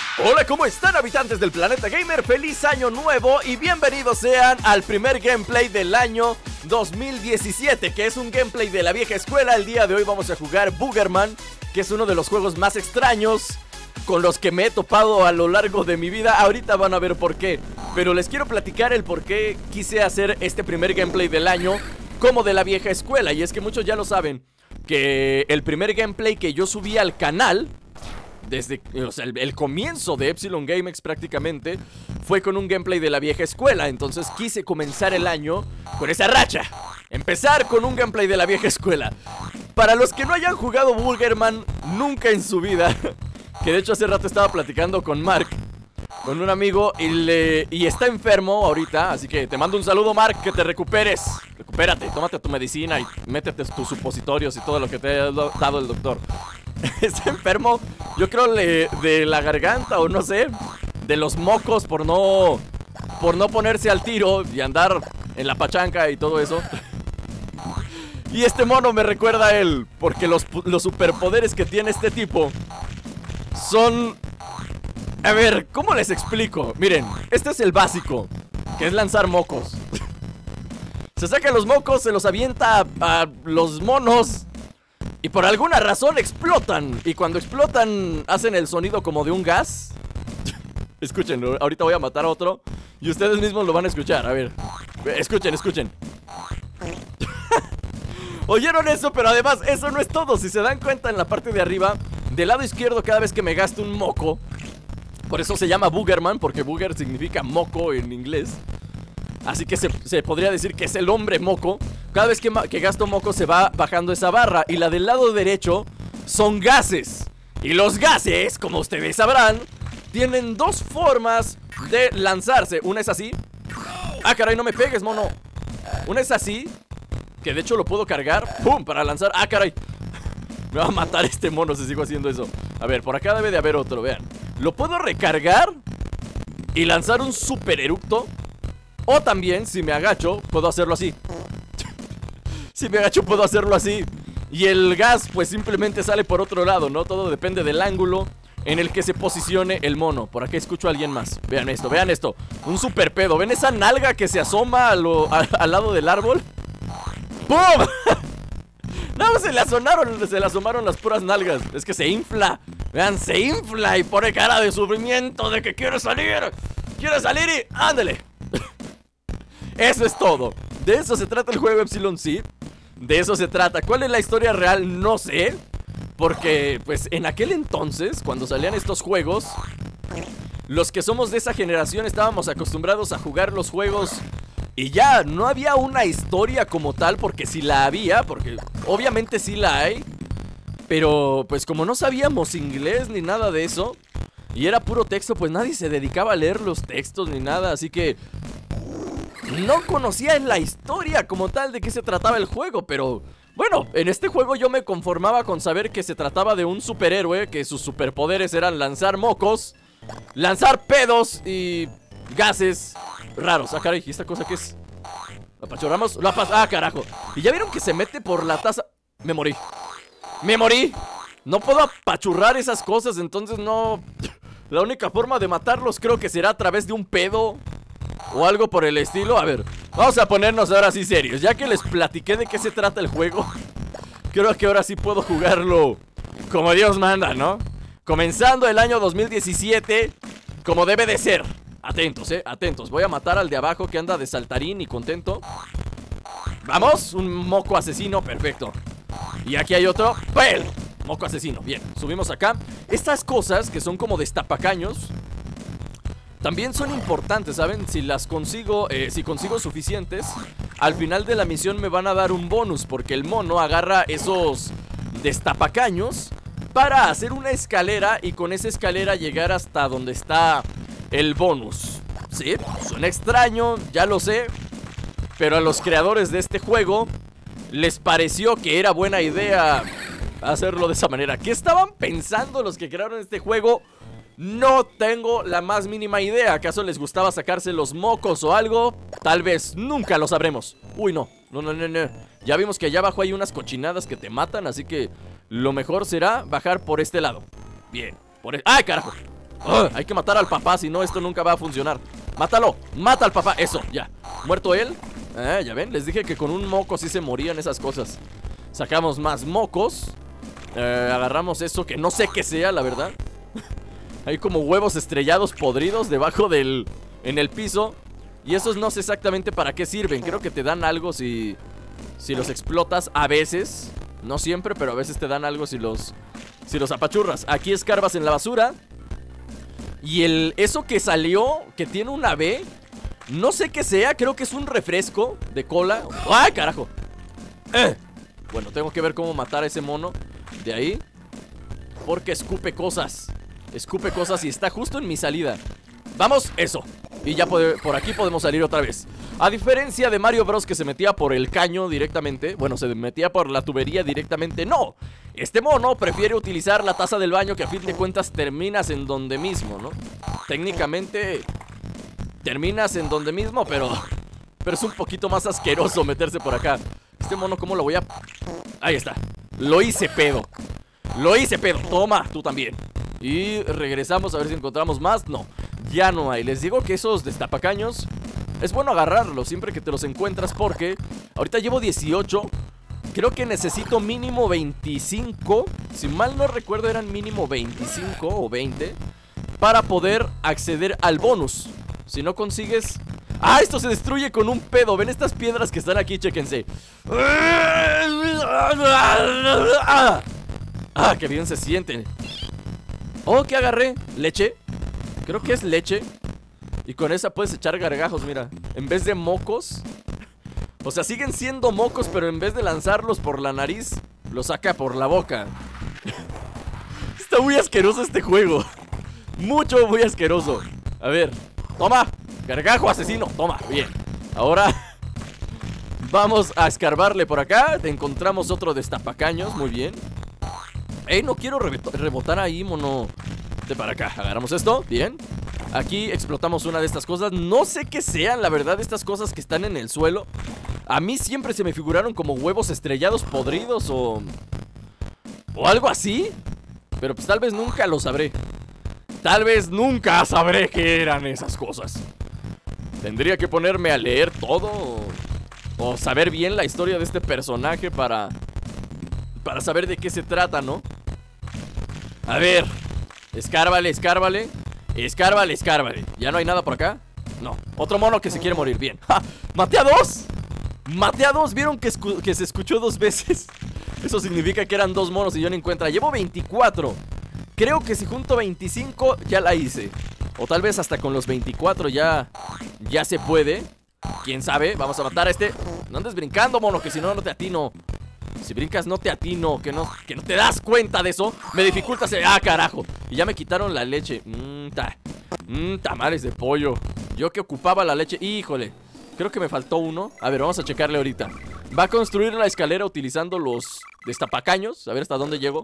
Hola, ¿cómo están, habitantes del planeta gamer? ¡Feliz año nuevo! Y bienvenidos sean al primer gameplay del año 2017, que es un gameplay de la vieja escuela. El día de hoy vamos a jugar Boogerman, que es uno de los juegos más extraños con los que me he topado a lo largo de mi vida. Ahorita van a ver por qué, pero les quiero platicar el por qué quise hacer este primer gameplay del año como de la vieja escuela. Y es que muchos ya lo saben, que el primer gameplay que yo subí al canal, desde el comienzo de Epsilon GameX prácticamente, fue con un gameplay de la vieja escuela. Entonces quise comenzar el año con esa racha, empezar con un gameplay de la vieja escuela. Para los que no hayan jugado Boogerman nunca en su vida, que de hecho hace rato estaba platicando con Mark, con un amigo, y está enfermo ahorita, así que te mando un saludo, Mark, que te recuperes. Recupérate, tómate tu medicina y métete tus supositorios y todo lo que te ha dado el doctor. Está enfermo, yo creo de la garganta o no sé, de los mocos por no ponerse al tiro y andar en la pachanca y todo eso. Y este mono me recuerda a él, porque los superpoderes que tiene este tipo son... A ver, ¿cómo les explico? Miren, este es el básico, que es lanzar mocos. Se saca los mocos, se los avienta a los monos y por alguna razón explotan. Y cuando explotan hacen el sonido como de un gas. Escúchenlo, ahorita voy a matar a otro y ustedes mismos lo van a escuchar. A ver, escuchen, escuchen. ¿Oyeron eso? Pero además eso no es todo. Si se dan cuenta, en la parte de arriba, del lado izquierdo, cada vez que me gasto un moco, por eso se llama Boogerman, porque Booger significa moco en inglés. Así que se podría decir que es el hombre moco. Cada vez que gasto moco se va bajando esa barra. Y la del lado derecho son gases. Y los gases, como ustedes sabrán, tienen dos formas de lanzarse. Una es así. Ah, caray, no me pegues, mono. Una es así, que de hecho lo puedo cargar, ¡pum!, para lanzar. Ah, caray, me va a matar este mono si sigo haciendo eso. A ver, por acá debe de haber otro, vean. Lo puedo recargar y lanzar un super eructo. O también, si me agacho, puedo hacerlo así. Si me agacho puedo hacerlo así. Y el gas pues simplemente sale por otro lado, ¿no? Todo depende del ángulo en el que se posicione el mono. Por acá escucho a alguien más. Vean esto, vean esto. Un super pedo. ¿Ven esa nalga que se asoma al lado del árbol? ¡Pum! No, se le asomaron las puras nalgas. Es que se infla. Vean, se infla y pone cara de sufrimiento de que quiere salir. Quiere salir y... ¡ándale! Eso es todo. De eso se trata el juego Epsilon, sí. De eso se trata. ¿Cuál es la historia real? No sé. Porque, pues, en aquel entonces, cuando salían estos juegos, los que somos de esa generación estábamos acostumbrados a jugar los juegos y ya, no había una historia como tal, porque sí la había, porque obviamente sí la hay, pero pues como no sabíamos inglés ni nada de eso, y era puro texto, pues nadie se dedicaba a leer los textos ni nada, así que no conocía la historia como tal de qué se trataba el juego. Pero bueno, en este juego yo me conformaba con saber que se trataba de un superhéroe, que sus superpoderes eran lanzar mocos, lanzar pedos y gases raros. Ah, caray, ¿y esta cosa qué es? ¿La apachurramos? ¡Ah, carajo! Y ya vieron que se mete por la taza. Me morí. ¡Me morí! No puedo apachurrar esas cosas, entonces no... La única forma de matarlos creo que será a través de un pedo o algo por el estilo. A ver, vamos a ponernos ahora sí serios. Ya que les platiqué de qué se trata el juego, creo que ahora sí puedo jugarlo como Dios manda, ¿no? Comenzando el año 2017 como debe de ser. Atentos, atentos. Voy a matar al de abajo que anda de saltarín y contento. Vamos, un moco asesino, perfecto. Y aquí hay otro, ¡pel! Moco asesino, bien, subimos acá. Estas cosas que son como destapacaños también son importantes, ¿saben? Si las consigo, si consigo suficientes, al final de la misión me van a dar un bonus, porque el mono agarra esos destapacaños para hacer una escalera y con esa escalera llegar hasta donde está el bonus. Sí, suena extraño, ya lo sé, pero a los creadores de este juego les pareció que era buena idea hacerlo de esa manera. ¿Qué estaban pensando los que crearon este juego? No tengo la más mínima idea. ¿Acaso les gustaba sacarse los mocos o algo? Tal vez, nunca lo sabremos. Uy, no, no. Ya vimos que allá abajo hay unas cochinadas que te matan, así que lo mejor será bajar por este lado. Bien, ¡ay, carajo! Hay que matar al papá, si no esto nunca va a funcionar. Mátalo, mata al papá. Eso, ya, muerto él. Ya ven, les dije que con un moco sí se morían esas cosas. Sacamos más mocos. Agarramos eso que no sé qué sea, la verdad. Hay como huevos estrellados podridos debajo del... en el piso. Y esos no sé exactamente para qué sirven. Creo que te dan algo si los explotas a veces. No siempre, pero a veces te dan algo si los apachurras. Aquí escarbas en la basura. Y eso que salió, que tiene una B, no sé qué sea, creo que es un refresco de cola. ¡Ay, carajo! Bueno, tengo que ver cómo matar a ese mono de ahí, porque escupe cosas. Escupe cosas y está justo en mi salida. Vamos, eso. Y ya por aquí podemos salir otra vez. A diferencia de Mario Bros, que se metía por el caño directamente. Bueno, se metía por la tubería directamente. ¡No! Este mono prefiere utilizar la taza del baño, que a fin de cuentas terminas en donde mismo, ¿no? Técnicamente terminas en donde mismo, pero es un poquito más asqueroso meterse por acá. Este mono, ¿cómo lo voy a...? Ahí está. Lo hice pedo. Lo hice pedo. Toma, tú también. Y regresamos a ver si encontramos más. No, ya no hay. Les digo que esos destapacaños es bueno agarrarlos siempre que te los encuentras, porque ahorita llevo 18. Creo que necesito mínimo 25. Si mal no recuerdo eran mínimo 25 o 20 para poder acceder al bonus. Si no consigues... ¡Ah! Esto se destruye con un pedo. ¿Ven estas piedras que están aquí? Chéquense. ¡Ah! ¡Qué bien se sienten! Oh, ¿qué agarré? ¿Leche? Creo que es leche. Y con esa puedes echar gargajos, mira. En vez de mocos. O sea, siguen siendo mocos, pero en vez de lanzarlos por la nariz, los saca por la boca. Está muy asqueroso este juego. Mucho, muy asqueroso. A ver, toma. Gargajo asesino, toma, bien. Ahora vamos a escarbarle por acá. Te encontramos otro destapacaños, muy bien. No quiero rebotar ahí, mono. De para acá, agarramos esto, bien. Aquí explotamos una de estas cosas. No sé qué sean, la verdad, estas cosas que están en el suelo. A mí siempre se me figuraron como huevos estrellados podridos o algo así. Pero pues tal vez nunca lo sabré. Tal vez nunca sabré qué eran esas cosas. Tendría que ponerme a leer todo o saber bien la historia de este personaje para saber de qué se trata, ¿no? A ver, escárbale, escárbale. Escárbale, escárbale. ¿Ya no hay nada por acá? No, otro mono que se quiere morir, bien. ¡Ja! ¡Maté a dos! ¡Maté a dos! ¿Vieron que se escuchó dos veces? Eso significa que eran dos monos y yo no encuentro. Llevo 24. Creo que si junto 25 ya la hice. O tal vez hasta con los 24 ya se puede. ¿Quién sabe? Vamos a matar a este. No andes brincando, mono, que si no, no te atino. Si brincas no te atino. Que no te das cuenta de eso. Me dificultas. ¡Ah, carajo! Y ya me quitaron la leche. Tamales de pollo. Yo que ocupaba la leche. Híjole, creo que me faltó uno. A ver, vamos a checarle ahorita. Va a construir la escalera utilizando los destapacaños. A ver hasta dónde llego.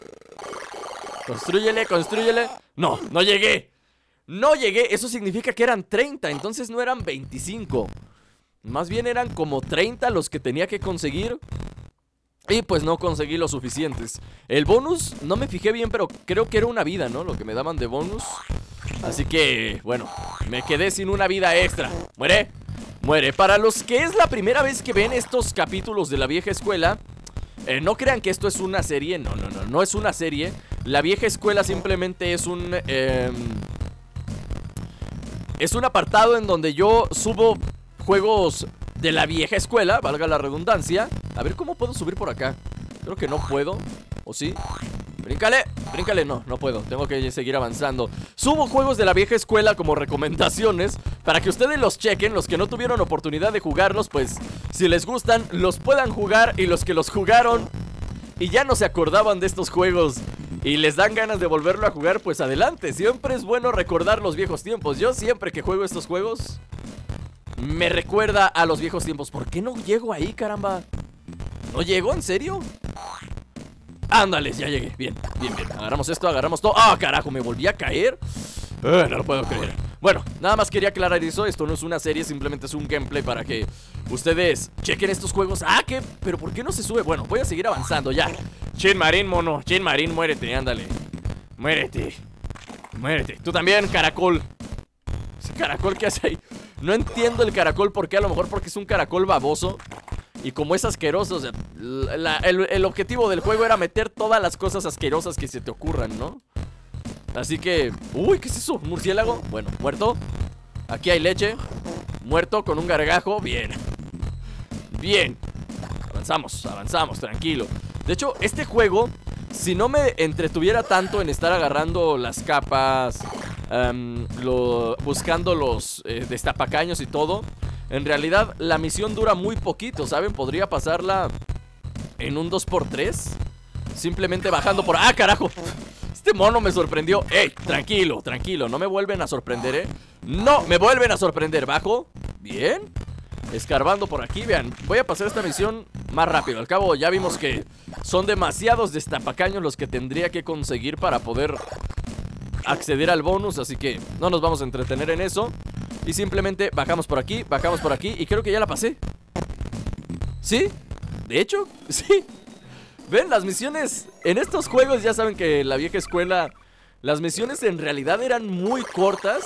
Constrúyele, constrúyele. No, no llegué. No llegué, eso significa que eran 30. Entonces no eran 25. Más bien eran como 30 los que tenía que conseguir. Y pues no conseguí los suficientes. El bonus, no me fijé bien, pero creo que era una vida, ¿no? Lo que me daban de bonus. Así que, bueno, me quedé sin una vida extra. Muere, muere. Para los que es la primera vez que ven estos capítulos de La Vieja Escuela, no crean que esto es una serie. No, no, no, no es una serie. La Vieja Escuela simplemente es un apartado en donde yo subo juegos de la vieja escuela, valga la redundancia. A ver, ¿cómo puedo subir por acá? Creo que no puedo, ¿o sí? Bríncale, bríncale, no puedo, tengo que seguir avanzando. Subo juegos de la vieja escuela como recomendaciones para que ustedes los chequen. Los que no tuvieron oportunidad de jugarlos, pues si les gustan, los puedan jugar. Y los que los jugaron y ya no se acordaban de estos juegos y les dan ganas de volverlo a jugar, pues adelante. Siempre es bueno recordar los viejos tiempos. Yo siempre que juego estos juegos me recuerda a los viejos tiempos. ¿Por qué no llego ahí, caramba? ¿No llego? ¿En serio? Ándales, ya llegué. Bien, bien, bien. Agarramos esto, agarramos todo. ¡Ah, carajo! ¿Me volví a caer? No lo puedo creer. Bueno, nada más quería aclarar eso. Esto no es una serie, simplemente es un gameplay para que ustedes chequen estos juegos. ¡Ah, qué! ¿Pero por qué no se sube? Bueno, voy a seguir avanzando ya. Chin Marín, mono. Chin Marín, muérete, ándale. Muérete. Muérete. Tú también, caracol. Ese caracol que hace ahí. No entiendo el caracol por qué. A lo mejor porque es un caracol baboso. Y como es asqueroso, o sea, el objetivo del juego era meter todas las cosas asquerosas que se te ocurran, ¿no? Así que... Uy, ¿qué es eso? ¿Un murciélago? Bueno, muerto. Aquí hay leche. Muerto con un gargajo. Bien. Bien. Avanzamos, avanzamos, tranquilo. De hecho, este juego, si no me entretuviera tanto en estar agarrando las capas, buscando los destapacaños y todo, en realidad la misión dura muy poquito, ¿saben? Podría pasarla en un 2x3, simplemente bajando por... ¡Ah, carajo! Este mono me sorprendió. ¡Ey! Tranquilo, tranquilo, no me vuelven a sorprender, ¿eh? ¡No! Me vuelven a sorprender. Bajo. Bien. Escarbando por aquí, vean, voy a pasar esta misión más rápido. Al cabo ya vimos que son demasiados destapacaños los que tendría que conseguir para poder acceder al bonus. Así que no nos vamos a entretener en eso. Y simplemente bajamos por aquí y creo que ya la pasé. ¿Sí? De hecho, sí. Ven, las misiones en estos juegos, ya saben que la vieja escuela, las misiones en realidad eran muy cortas.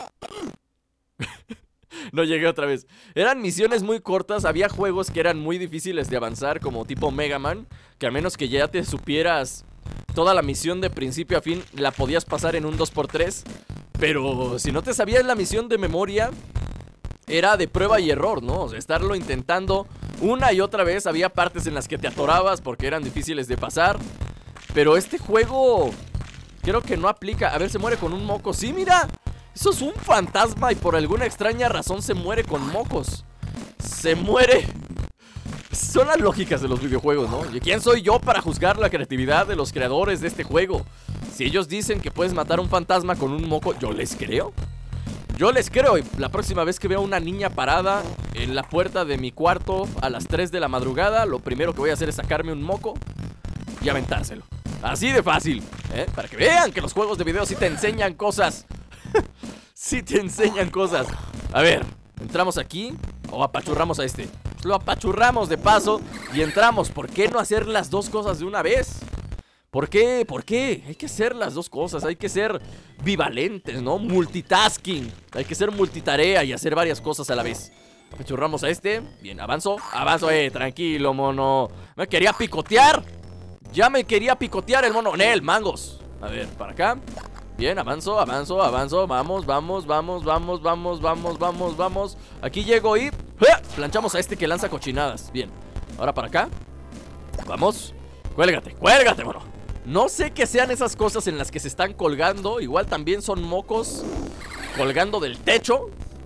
No llegué otra vez. Eran misiones muy cortas. Había juegos que eran muy difíciles de avanzar, como tipo Mega Man, que a menos que ya te supieras toda la misión de principio a fin, la podías pasar en un 2x3. Pero si no te sabías la misión de memoria, era de prueba y error, ¿no? O sea, estarlo intentando una y otra vez. Había partes en las que te atorabas porque eran difíciles de pasar. Pero este juego creo que no aplica. A ver, se muere con un moco. Sí, mira, eso es un fantasma y por alguna extraña razón se muere con mocos. Se muere. Son las lógicas de los videojuegos, ¿no? ¿Y quién soy yo para juzgar la creatividad de los creadores de este juego? Si ellos dicen que puedes matar a un fantasma con un moco, ¿yo les creo? Yo les creo. Y la próxima vez que vea a una niña parada en la puerta de mi cuarto a las 3 de la madrugada, lo primero que voy a hacer es sacarme un moco y aventárselo. Así de fácil, ¿eh? Para que vean que los juegos de video sí te enseñan cosas. Sí te enseñan cosas. A ver, entramos aquí o apachurramos a este. Pues lo apachurramos de paso y entramos. ¿Por qué no hacer las dos cosas de una vez? ¿Por qué? ¿Por qué? Hay que hacer las dos cosas. Hay que ser bivalentes, ¿no? Multitasking. Hay que ser multitarea y hacer varias cosas a la vez. Apachurramos a este. Bien, avanzo. Avanzo, tranquilo, mono. Me quería picotear. Ya me quería picotear el mono. Nel, mangos. A ver, para acá. Bien, avanzo, avanzo, avanzo. Vamos, vamos, vamos, vamos, vamos, vamos, vamos, vamos. Aquí llego y planchamos a este que lanza cochinadas. Bien, ahora para acá. Vamos. Cuélgate, cuélgate, mono. No sé qué sean esas cosas en las que se están colgando. Igual también son mocos colgando del techo.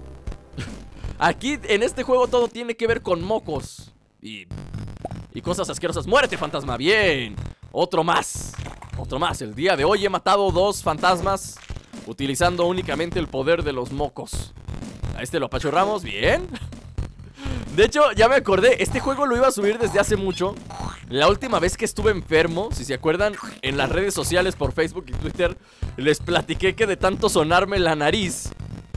Aquí en este juego todo tiene que ver con mocos y cosas asquerosas. ¡Muérete, fantasma! Bien. Otro más. Otro más. El día de hoy he matado 2 fantasmas utilizando únicamente el poder de los mocos. A este lo apachurramos. Bien. De hecho, ya me acordé. Este juego lo iba a subir desde hace mucho. La última vez que estuve enfermo, si se acuerdan, en las redes sociales por Facebook y Twitter, les platiqué que de tanto sonarme la nariz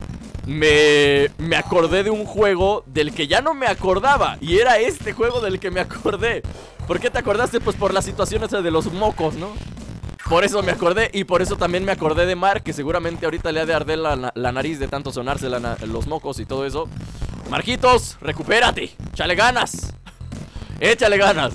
me acordé de un juego del que ya no me acordaba. Y era este juego del que me acordé. ¿Por qué te acordaste? Pues por las situaciones de los mocos, ¿no? Por eso me acordé. Y por eso también me acordé de Mar, que seguramente ahorita le ha de arder la nariz de tanto sonarse los mocos y todo eso. Marquitos, recupérate. Échale ganas. Échale ganas.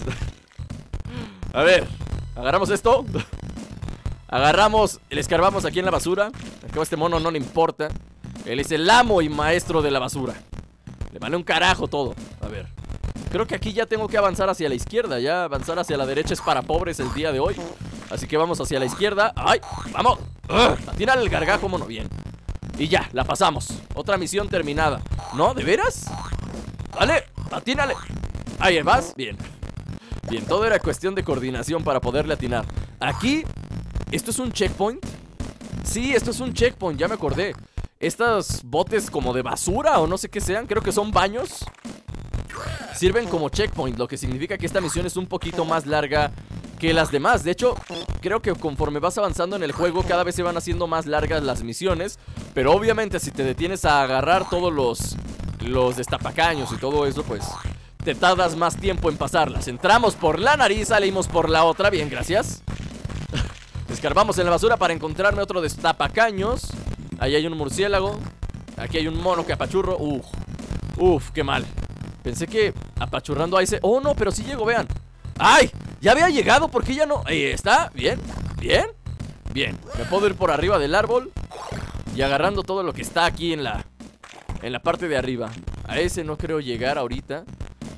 A ver, agarramos esto. Agarramos, le escarbamos aquí en la basura. A este mono no le importa. Él es el amo y maestro de la basura. Le vale un carajo todo. A ver, creo que aquí ya tengo que avanzar hacia la izquierda. Ya avanzar hacia la derecha es para pobres el día de hoy. Así que vamos hacia la izquierda. ¡Ay! ¡Vamos! Atínale el gargajo, mono. Bien. Y ya, la pasamos. Otra misión terminada. ¿No? ¿De veras? Vale, atínale. Ahí vas. Bien. Bien, todo era cuestión de coordinación para poderle atinar. Aquí, ¿esto es un checkpoint? Sí, esto es un checkpoint, ya me acordé. Estas botes como de basura o no sé qué sean, creo que son baños, sirven como checkpoint, lo que significa que esta misión es un poquito más larga que las demás. De hecho, creo que conforme vas avanzando en el juego, cada vez se van haciendo más largas las misiones. Pero obviamente si te detienes a agarrar todos los destapacaños y todo eso, pues te tardas más tiempo en pasarlas. Entramos por la nariz, salimos por la otra. Bien, gracias. Escarbamos en la basura para encontrarme otro destapacaños. Ahí hay un murciélago. Aquí hay un mono que apachurro. Uf, qué mal. Pensé que apachurrando a ese... Oh, no, pero sí llego, vean. ¡Ay! Ya había llegado, ¿por qué ya no? Ahí está, bien, bien, bien. Me puedo ir por arriba del árbol y agarrando todo lo que está aquí en la parte de arriba. A ese no creo llegar ahorita.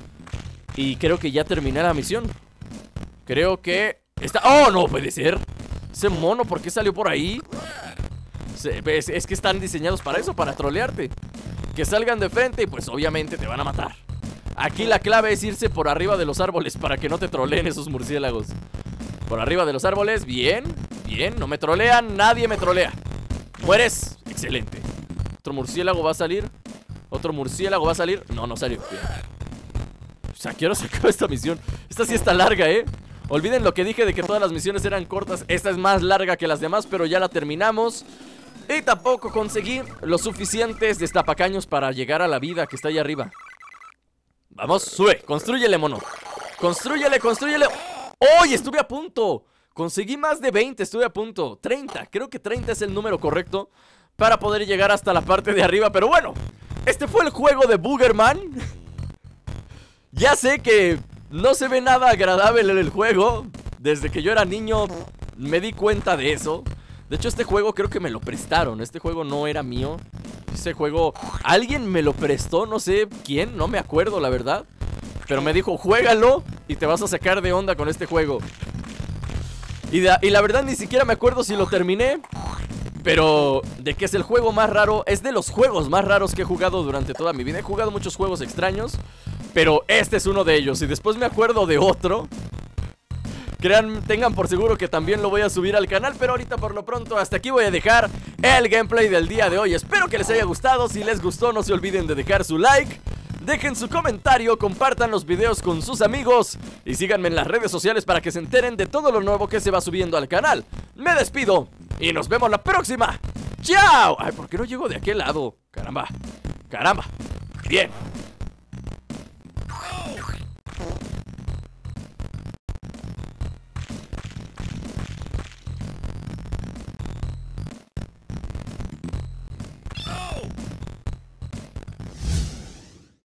Y creo que ya terminé la misión. Creo que está... ¡Oh, no puede ser! Ese mono, ¿por qué salió por ahí? Es que están diseñados para eso, para trolearte. Que salgan de frente y pues obviamente te van a matar. Aquí la clave es irse por arriba de los árboles para que no te troleen esos murciélagos. Por arriba de los árboles, bien, bien, no me trolean, nadie me trolea. Mueres, excelente. Otro murciélago va a salir. Otro murciélago va a salir. No, no salió, bien. O sea, quiero sacar esta misión. Esta sí está larga, Olviden lo que dije de que todas las misiones eran cortas. Esta es más larga que las demás, pero ya la terminamos. Y tampoco conseguí los suficientes destapacaños para llegar a la vida que está ahí arriba. Vamos, sube, constrúyele, mono. Constrúyele, constrúyele. ¡Oye! Estuve a punto. Conseguí más de 20, estuve a punto. 30, creo que 30 es el número correcto para poder llegar hasta la parte de arriba. Pero bueno, este fue el juego de Boogerman. Ya sé que no se ve nada agradable en el juego. Desde que yo era niño me di cuenta de eso. De hecho, este juego creo que me lo prestaron. Este juego no era mío. Ese juego, alguien me lo prestó, no sé quién, no me acuerdo la verdad. Pero me dijo, juégalo y te vas a sacar de onda con este juego. Y la verdad ni siquiera me acuerdo si lo terminé. Pero de que es el juego más raro, es de los juegos más raros que he jugado durante toda mi vida. He jugado muchos juegos extraños, pero este es uno de ellos. Y después me acuerdo de otro. Tengan por seguro que también lo voy a subir al canal. Pero ahorita por lo pronto hasta aquí voy a dejar el gameplay del día de hoy. Espero que les haya gustado. Si les gustó, no se olviden de dejar su like, dejen su comentario, compartan los videos con sus amigos y síganme en las redes sociales para que se enteren de todo lo nuevo que se va subiendo al canal. Me despido y nos vemos la próxima. ¡Chao! Ay, ¿por qué no llego de aquel lado? Caramba, caramba. Bien.